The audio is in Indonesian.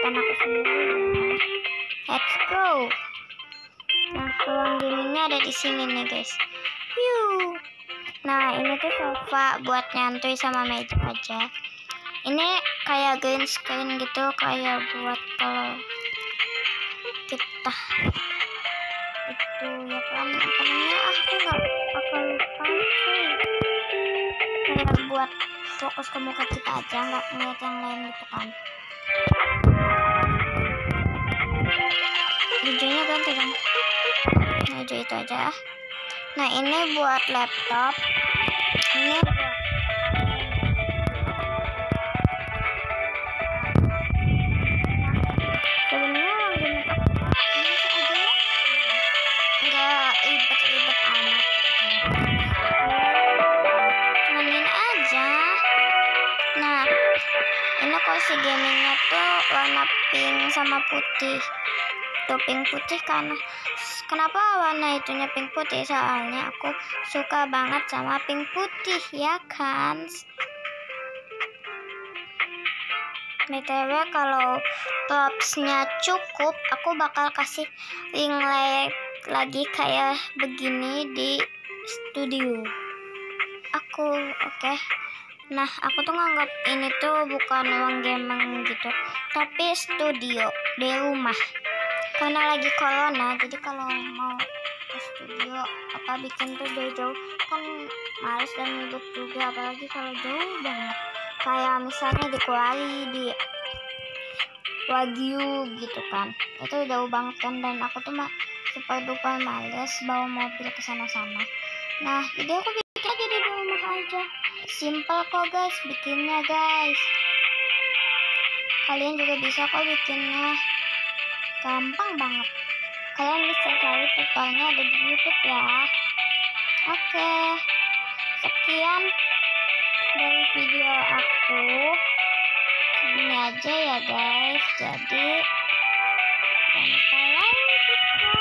buatan aku sendiri ya. Let's go. Nah, ruang gamingnya ada di sini nih guys. Nah, ini tuh sofa buat nyantui sama meja aja. Ini kayak green screen gitu, kayak buat kalau kita itu ya kan namanya, aku nggak akan lupa sih. Kayak buat fokus ke muka kita aja, nggak ngeliat yang lain gitu kan. Hijaunya ganti kan? Nah, hijau itu aja. Nah, ini buat laptop. Ini buat ribet-ribet amat cuman ini aja. Nah, ini kursi gamingnya tuh warna pink sama putih. Tuh pink putih karena kenapa warna itunya pink putih, soalnya aku suka banget sama pink putih ya kan. BTW kalau propsnya cukup, aku bakal kasih ring light lagi kayak begini di studio aku. Oke. Nah, aku tuh nganggap ini tuh bukan ruang gaming gitu, tapi studio di rumah. Karena lagi corona, jadi kalau mau ke studio apa bikin tuh jauh-jauh kan males dan ribet juga, apalagi kalau jauh banget. Kayak misalnya di Kuali, di Wagyu gitu kan, itu jauh banget kan, dan aku tuh super duper males bawa mobil ke sana-sana. Nah, jadi aku bikin aja di rumah aja. Simple kok guys bikinnya guys. Kalian juga bisa kok bikinnya. Gampang banget. Kalian bisa cari tutorialnya ada di YouTube ya. Oke. Sekian dari video aku. Segini aja ya guys. Jadi jangan lupa like.